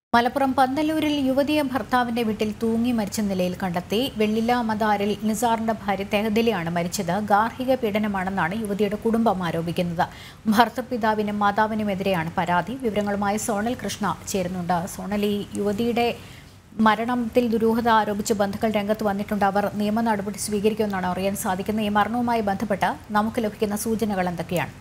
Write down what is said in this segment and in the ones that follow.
മലപ്പുറം പന്തല്ലൂരിൽ യുവതിയെ ഭർത്താവിന്റെ വീട്ടിൽ തൂങ്ങി മരിച്ച നിലയിൽ കണ്ടെത്തി. വെള്ളില മദാരിൽ നിസാറിന്റെ ഭാര്യ തെഹദിലയാണ് മരിച്ചത്. ഗാർഹിക പീഡനമാണെന്നാണ് യുവതിയുടെ കുടുംബം ആരോപിക്കുന്നത്. ഭർത്തൃപിതാവിനും മാതാവിനുമെതിരെയാണ് പരാതി. വിവരങ്ങളുമായി സോണൽ കൃഷ്ണ ചേരുന്നുണ്ട്. സോണൽ, ഈ യുവതിയുടെ മരണത്തിൽ ദുരൂഹത ആരോപിച്ച് ബന്ധുക്കൾ രംഗത്ത് വന്നിട്ടുണ്ട്. അവർ നിയമ നടപടി സ്വീകരിക്കുമെന്നാണ് അറിയാൻ സാധിക്കുന്നത്. ഈ മരണവുമായി ബന്ധപ്പെട്ട് നമുക്ക് ലഭിക്കുന്ന സൂചനകൾ എന്തൊക്കെയാണ്?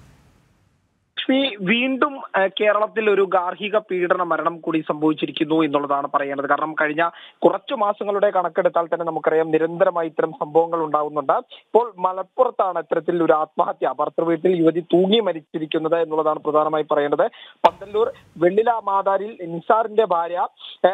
വീണ്ടും കേരളത്തിൽ ഒരു ഗാർഹിക പീഡന മരണം കൂടി സംഭവിച്ചിരിക്കുന്നു എന്നുള്ളതാണ് പറയേണ്ടത്. കാരണം കഴിഞ്ഞ കുറച്ചു മാസങ്ങളുടെ കണക്കെടുത്താൽ തന്നെ നമുക്കറിയാം നിരന്തരമായി ഇത്തരം സംഭവങ്ങൾ ഉണ്ടാകുന്നുണ്ട്. ഇപ്പോൾ മലപ്പുറത്താണ് ഇത്തരത്തിൽ ഒരു ആത്മഹത്യ, ഭർത്തൃവീട്ടിൽ യുവതി തൂങ്ങി മരിച്ചിരിക്കുന്നത് എന്നുള്ളതാണ് പ്രധാനമായി പറയേണ്ടത്. പന്തല്ലൂർ വെള്ളില മാതാരിൽ നിസാറിന്റെ ഭാര്യ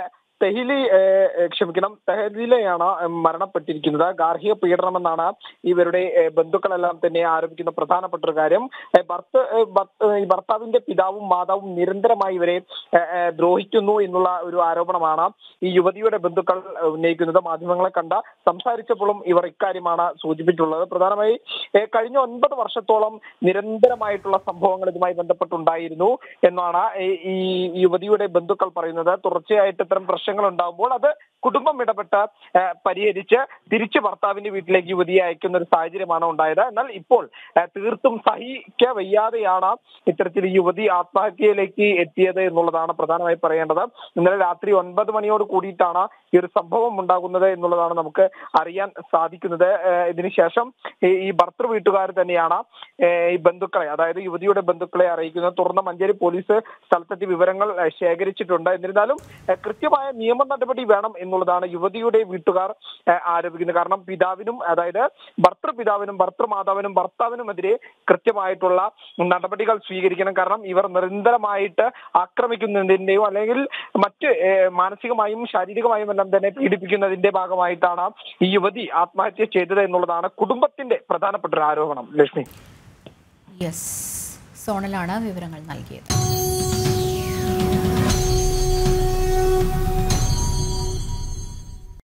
തെഹദിലയാണ് മരണപ്പെട്ടിരിക്കുന്നത്. ഗാർഹിക പീഡനമെന്നാണ് ഇവരുടെ ബന്ധുക്കളെല്ലാം തന്നെ ആരോപിക്കുന്ന പ്രധാനപ്പെട്ട ഒരു കാര്യം. ഭർത്താവിന്റെ പിതാവും മാതാവും നിരന്തരമായി ഇവരെ ദ്രോഹിക്കുന്നു എന്നുള്ള ഒരു ആരോപണമാണ് ഈ യുവതിയുടെ ബന്ധുക്കൾ ഉന്നയിക്കുന്നത്. മാധ്യമങ്ങളെ കണ്ട സംസാരിച്ചപ്പോഴും ഇവർ ഇക്കാര്യമാണ് സൂചിപ്പിച്ചിട്ടുള്ളത്. പ്രധാനമായി കഴിഞ്ഞ 9 വർഷത്തോളം നിരന്തരമായിട്ടുള്ള സംഭവങ്ങൾ ഇതുമായി ബന്ധപ്പെട്ടുണ്ടായിരുന്നു എന്നാണ് ഈ യുവതിയുടെ ബന്ധുക്കൾ പറയുന്നത്. തുടർച്ചയായിട്ട് ഇത്തരം പ്രശ്നങ്ങൾ ഉണ്ടാകുമ്പോൾ അത് കുടുംബം ഇടപെട്ട് പരിഹരിച്ച് തിരിച്ച് ഭർത്താവിന്റെ വീട്ടിലേക്ക് യുവതിയെ അയക്കുന്ന ഒരു സാഹചര്യമാണ് ഉണ്ടായത്. എന്നാൽ ഇപ്പോൾ തീർത്തും സഹിക്ക വയ്യാതെയാണ് ഇത്തരത്തിൽ യുവതി ആത്മഹത്യയിലേക്ക് എത്തിയത് എന്നുള്ളതാണ് പ്രധാനമായി പറയേണ്ടത്. ഇന്നലെ രാത്രി 9 മണിയോട് കൂടിയിട്ടാണ് ഈ ഒരു സംഭവം ഉണ്ടാകുന്നത് എന്നുള്ളതാണ് നമുക്ക് അറിയാൻ സാധിക്കുന്നത്. ഇതിനുശേഷം ഈ ഭർത്തൃ വീട്ടുകാർ തന്നെയാണ് ഈ ബന്ധുക്കളെ, അതായത് യുവതിയുടെ ബന്ധുക്കളെ അറിയിക്കുന്നത്. തുടർന്ന് മഞ്ചേരി പോലീസ് സ്ഥലത്തെത്തി വിവരങ്ങൾ ശേഖരിച്ചിട്ടുണ്ട്. എന്നിരുന്നാലും കൃത്യമായ നിയമ നടപടി വേണം എന്നുള്ളതാണ് യുവതിയുടെ വീട്ടുകാർ ആരോപിക്കുന്നത്. കാരണം പിതാവിനും, അതായത് ഭർത്തൃപിതാവിനും ഭർത്തൃമാതാവിനും ഭർത്താവിനുമെതിരെ കൃത്യമായിട്ടുള്ള നടപടികൾ സ്വീകരിക്കണം. കാരണം ഇവർ നിരന്തരമായിട്ട് ആക്രമിക്കുന്നതിന്റെയോ അല്ലെങ്കിൽ മറ്റ് മാനസികമായും ശാരീരികമായും എല്ലാം തന്നെ പീഡിപ്പിക്കുന്നതിന്റെ ഭാഗമായിട്ടാണ് ഈ യുവതി ആത്മഹത്യ ചെയ്തത് എന്നുള്ളതാണ് കുടുംബത്തിന്റെ പ്രധാനപ്പെട്ട ഒരു ആരോപണം. ലക്ഷ്മി, സോണലാണ് വിവരങ്ങൾ നൽകിയത്.